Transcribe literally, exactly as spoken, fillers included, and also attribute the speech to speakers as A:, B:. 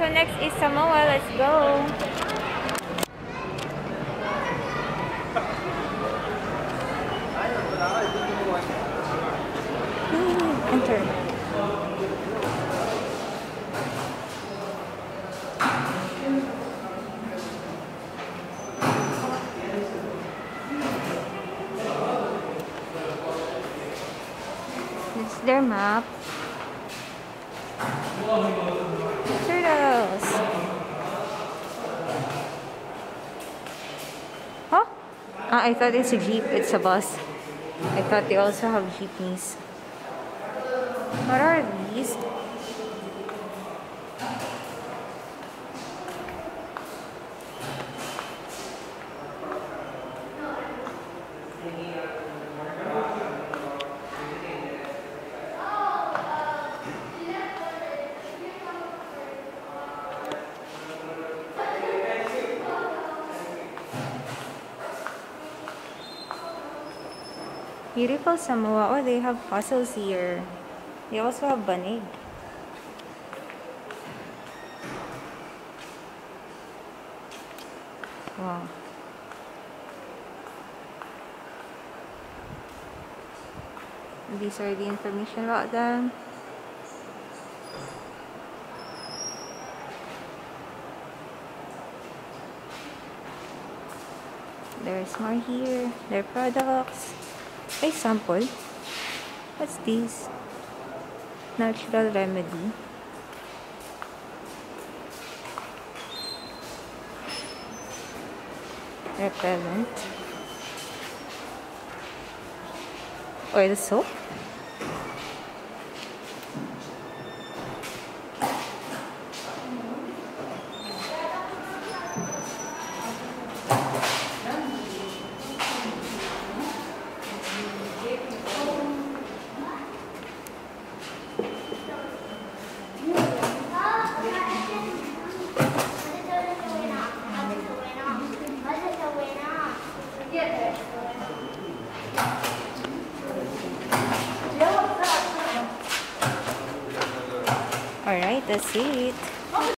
A: So next is Samoa. Let's go. Enter. This is their map. Turtles. Huh? Ah, I thought it's a jeep. It's a bus. I thought they also have jeepneys. What are these? Beautiful Samoa. Oh, they have fossils here. They also have banig. Wow. These are the information about them. There's more here. Their products. A sample. What's this? Natural remedy. Repellent. Oil soap. Alright, that's it.